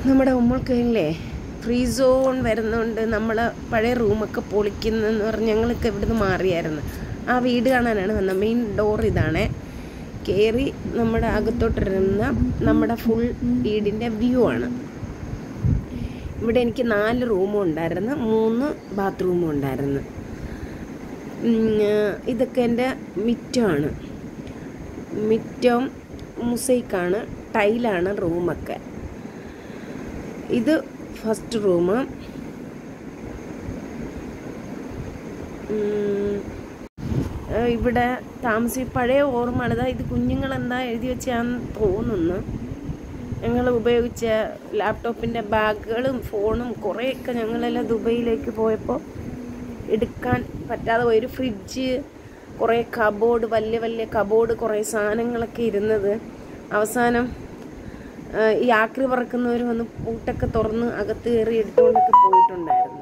നമ്മുടെ ഉമ്മൾക്കല്ലേ free zone വരുന്നുണ്ട്. നമ്മൾ പഴയ റൂമൊക്കെ പൊളിക്കുന്നതെന്ന് പറഞ്ഞ് ഞങ്ങളൊക്കെ ഇവിടുന്ന് മാറിയായിരുന്നു. ആ വീട് കാണാനാണ് വന്നത്. മെയിൻ ഡോർ ഇതാണ്. കയറി നമ്മുടെ അകത്തോട്ടിരുന്ന നമ്മുടെ ഫുൾ വീടിൻ്റെ വ്യൂ ആണ്. ഇവിടെ എനിക്ക് 4 റൂമും ഉണ്ടായിരുന്നു, 3 ബാത്റൂമും ഉണ്ടായിരുന്നു. ഇതൊക്കെ എൻ്റെ മിറ്റമാണ്. മിറ്റം മുസൈക്കാണ്, ടൈലാണ് റൂമൊക്കെ. ഇത് ഫസ്റ്റ് റൂം. ഇവിടെ പഴയ ഓർമ്മ. ഇത് കുഞ്ഞുങ്ങളെന്താ എഴുതി വെച്ചാന്ന് തോന്നുന്നു. ഞങ്ങൾ ഉപയോഗിച്ച ലാപ്ടോപ്പിൻ്റെ ബാഗുകളും ഫോണും കുറേയൊക്കെ ഞങ്ങളെല്ലാം ദുബൈയിലേക്ക് പോയപ്പോൾ എടുക്കാൻ പറ്റാതെ പോയി. ഒരു ഫ്രിഡ്ജ്, കുറേ കബോർഡ്, വലിയ വലിയ കബോർഡ്, കുറേ സാധനങ്ങളൊക്കെ ഇരുന്നത്. അവസാനം ഈ ആക്രി പറക്കുന്നവർ വന്ന് പൂട്ടൊക്കെ തുറന്ന് അകത്ത് കയറി എടുത്തുകൊണ്ടൊക്കെ പോയിട്ടുണ്ടായിരുന്നു.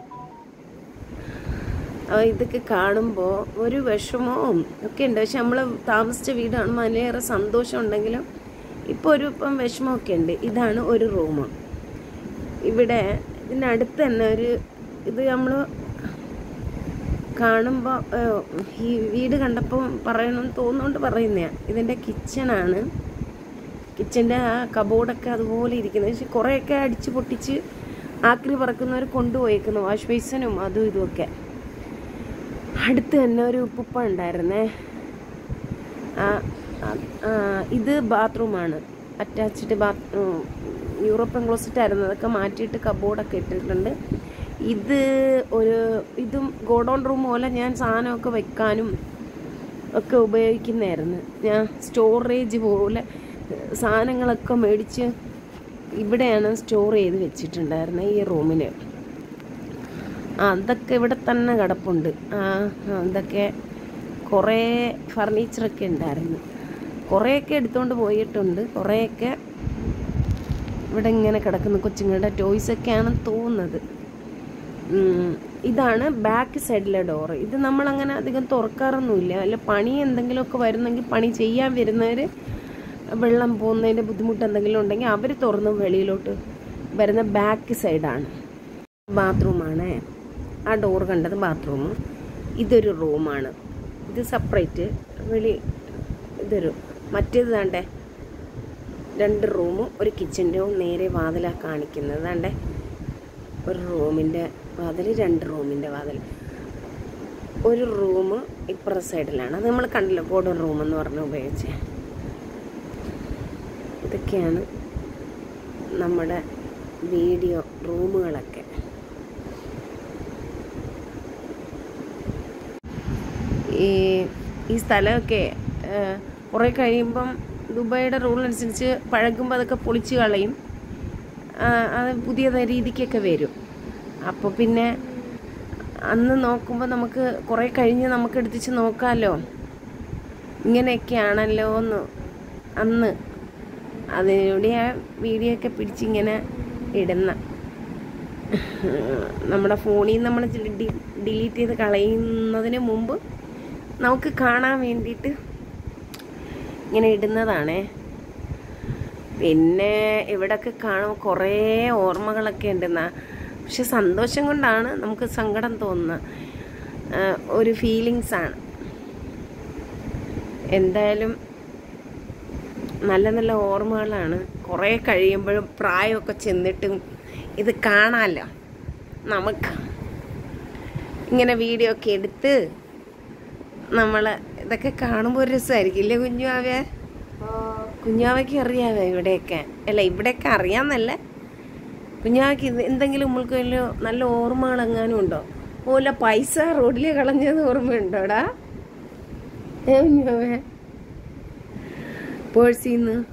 ഇതൊക്കെ കാണുമ്പോൾ ഒരു വിഷമവും ഒക്കെ ഉണ്ട്. പക്ഷെ നമ്മൾ താമസിച്ച വീട് കാണുമ്പോൾ അതിലേറെ സന്തോഷം ഉണ്ടെങ്കിലും ഇപ്പം വിഷമമൊക്കെ ഉണ്ട്. ഇതാണ് ഒരു റൂം. ഇവിടെ ഇതിനടുത്ത് തന്നെ ഇത് നമ്മൾ കാണുമ്പോൾ ഈ വീട് കണ്ടപ്പോൾ പറയണമെന്ന് തോന്നുകൊണ്ട് പറയുന്നതാണ്. ഇതിൻ്റെ കിച്ചണാണ്. കിച്ചൻ്റെ ആ കബോർഡൊക്കെ അതുപോലെ ഇരിക്കുന്നത്. പക്ഷെ കുറേയൊക്കെ അടിച്ച് പൊട്ടിച്ച് ആക്രി പറക്കുന്നവർ കൊണ്ടുപോയേക്കുന്നു, വാഷ് ബേസിനും അതും ഇതുമൊക്കെ. അടുത്ത് തന്നെ ഒരു ഉപ്പുപ്പ ഉണ്ടായിരുന്നേ. ഇത് ബാത്റൂമാണ്, അറ്റാച്ച്ഡ് യൂറോപ്യൻ ക്ലോസറ്റ് ആയിരുന്നു. അതൊക്കെ മാറ്റിയിട്ട് കബോർഡൊക്കെ ഇട്ടിട്ടുണ്ട്. ഇതും ഗോഡൗൺ റൂം പോലെ ഞാൻ സാധനമൊക്കെ വെക്കാനും ഒക്കെ ഉപയോഗിക്കുന്നതായിരുന്നു. ഞാൻ സ്റ്റോറേജ് പോലെ സാധനങ്ങളൊക്കെ മേടിച്ച് ഇവിടെയാണ് സ്റ്റോർ ചെയ്ത് വെച്ചിട്ടുണ്ടായിരുന്നത് ഈ റൂമിൽ. അതൊക്കെ ഇവിടെ തന്നെ കിടപ്പുണ്ട്. അതൊക്കെ കുറേ ഫർണിച്ചറൊക്കെ ഉണ്ടായിരുന്നു. കുറേയൊക്കെ എടുത്തുകൊണ്ട് പോയിട്ടുണ്ട്. കുറേയൊക്കെ ഇവിടെ ഇങ്ങനെ കിടക്കുന്ന കൊച്ചുങ്ങളുടെ ടോയ്സൊക്കെയാണെന്ന് തോന്നുന്നത്. ഇതാണ് ബാക്ക് സൈഡിലെ ഡോറ്. ഇത് നമ്മളങ്ങനെ അധികം തുറക്കാറൊന്നുമില്ല. അല്ല പണി എന്തെങ്കിലുമൊക്കെ വരുന്നെങ്കിൽ, പണി ചെയ്യാൻ വരുന്നവർ വെള്ളം പോകുന്നതിൻ്റെ ബുദ്ധിമുട്ട് എന്തെങ്കിലും ഉണ്ടെങ്കിൽ അവർ തുറന്ന് വെളിയിലോട്ട് വരുന്ന ബാക്ക് സൈഡാണ്. ബാത്റൂമാണ്. ആ ഡോർ കണ്ടത് ബാത്റൂം. ഇതൊരു റൂമാണ്. ഇത് സെപ്പറേറ്റ്. മറ്റേത് താണ്ടേ 2 റൂമും ഒരു കിച്ചൻ്റെ നേരെ വാതിലാണ് കാണിക്കുന്നത്. താണ്ടേ ഒരു റൂമിൻ്റെ വാതിൽ, 2 റൂമിൻ്റെ വാതിൽ. ഒരു റൂം ഇപ്പുറ സൈഡിലാണ്. അത് നമ്മൾ കണ്ടല്ലോ, ഗോഡൗൺ റൂമെന്ന് പറഞ്ഞ് ഉപയോഗിച്ച്. ഇതൊക്കെയാണ് നമ്മുടെ വീഡിയോ റൂമുകളൊക്കെ. ഈ സ്ഥലമൊക്കെ കുറേ കഴിയുമ്പം ദുബായിയുടെ റൂളനുസരിച്ച് പഴകുമ്പോൾ അതൊക്കെ പൊളിച്ച് കളയും. അത് പുതിയ രീതിക്കൊക്കെ വരും. അപ്പോൾ പിന്നെ അന്ന് നോക്കുമ്പോൾ നമുക്ക് കുറേ കഴിഞ്ഞ് നമുക്ക് എടുത്തിച്ച് നോക്കാമല്ലോ, ഇങ്ങനെയൊക്കെയാണല്ലോ എന്ന്. അന്ന് അതിലൂടെ ആ വീഡിയോ ഒക്കെ പിടിച്ചിങ്ങനെ ഇടുന്ന, നമ്മുടെ ഫോണിൽ നിന്ന് നമ്മൾ ഡിലീറ്റ് ചെയ്ത് കളയുന്നതിന് മുമ്പ് നമുക്ക് കാണാൻ വേണ്ടിയിട്ട് ഇങ്ങനെ ഇടുന്നതാണേ. പിന്നെ ഇവിടെയൊക്കെ കാണുമ്പോൾ കുറേ ഓർമ്മകളൊക്കെ ഉണ്ടെന്നാ. പക്ഷെ സന്തോഷം കൊണ്ടാണ് നമുക്ക് സങ്കടം തോന്നുന്ന ഒരു ഫീലിങ്സാണ്. എന്തായാലും നല്ല നല്ല ഓർമ്മകളാണ്. കുറേ കഴിയുമ്പോഴും പ്രായമൊക്കെ ചെന്നിട്ടും ഇത് കാണാമല്ലോ നമുക്ക്. ഇങ്ങനെ വീഡിയോ ഒക്കെ എടുത്ത് നമ്മൾ ഇതൊക്കെ കാണുമ്പോൾ ഒരു രസമായിരിക്കും ഇല്ലേ കുഞ്ഞുവാവേ? കുഞ്ഞാവയ്ക്ക് അറിയാവേ ഇവിടെയൊക്കെ? അല്ല, ഇവിടെയൊക്കെ അറിയാമെന്നല്ല, കുഞ്ഞാവയ്ക്ക് എന്തെങ്കിലും നമ്മൾക്ക് നല്ല ഓർമ്മകളെങ്ങാനും ഉണ്ടോ? ഓല പൈസ റോഡിൽ കളഞ്ഞത് ഓർമ്മയുണ്ടോടാ കുഞ്ഞാവേ? പേഴ്സിന്ന്